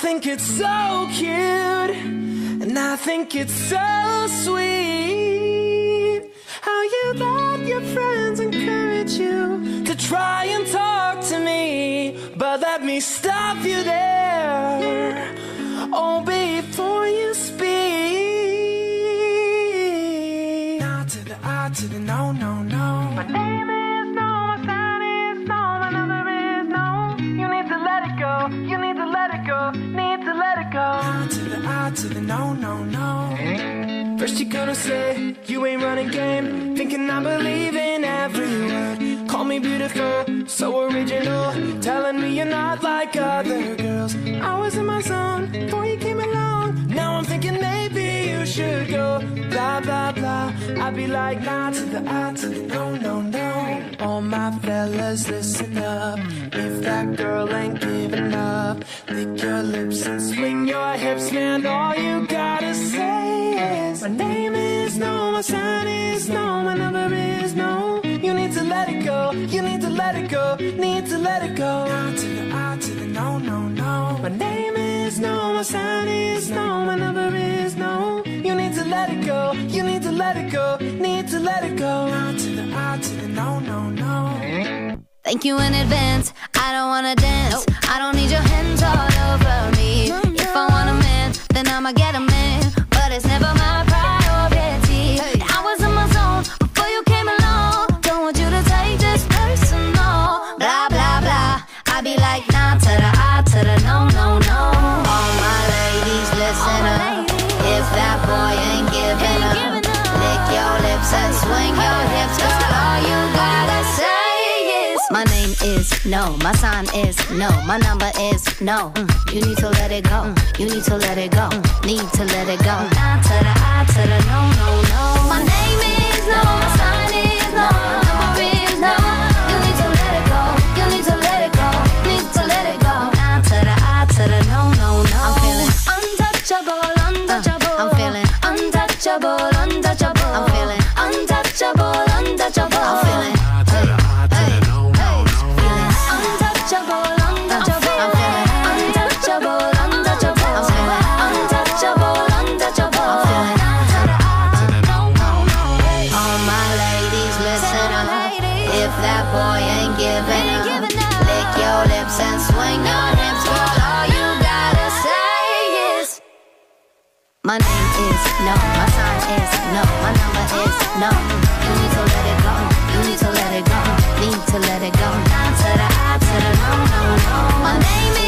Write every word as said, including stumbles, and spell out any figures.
think it's so cute, and I think it's so sweet how you let your friends encourage you to try and talk to me. But let me stop you there, oh, before you speak. Not to the I to the no, no, no. My name is no, my sign is no, my number is no. You need to let it go, you need to let it go, need to let it go. Not to the I to the no, no, no. First you're gonna say you ain't running game, thinking I believe in every word. Call me beautiful, so original, telling me you're not like other girls. I was in my zone before you came along. Now I'm thinking maybe you should go. Blah, blah, blah. I'd be like, nah to the I to the no, no, no. All my fellas, listen up. If that girl ain't giving up, lick your lips and swing your hips, man. All you gotta say is, my name is no, my sign is no, my number is no. You need to let it go, you need to let it go, need to let it go. Not to the I to the no, no, no. My name is no, my sign is no, my number is no. You need to let it go, you need to let it go, need to let it go. Not to the I to the no, no, no. Thank you in advance, I don't wanna dance, nope. I don't need your hands all over me. No, no. If I want a man, then I'ma get a man, but it's never my priority. Hey. I was in my zone before you came along. Don't want you to take this personal. Blah, blah, blah. I be like, nah to the I to the no, no, no. All my ladies, listen up. If that boy ain't giving up, lick your lips and swing your hips, girl, all you gotta say is, my name is no, my sign is no, my number is no. Mm. You need to let it go, mm. You need to let it go, mm. Need to let it go. Nah to the I to the no, no, no. My name is no, my sign is no, my number is no. You need to let it go, you need to let it go, need to let it go. Nah to the I to the no, no, no. I'm feeling untouchable, untouchable. Uh, I'm feeling untouchable, untouchable. I'm feeling untouchable, untouchable. I'm feeling hey, hey, hey, feeling untouchable, untouchable. I'm feeling untouchable, untouchable. I'm feeling untouchable, untouchable. I'm feeling all my ladies, listen up. If that boy ain't giving up, lick your lips and swing your hips, girl, all you gotta say is, my name is no, my sign is no, my number is no. You need to let it go, you need to let it go, need to let it go. Down to the I to the no, no, no. My name is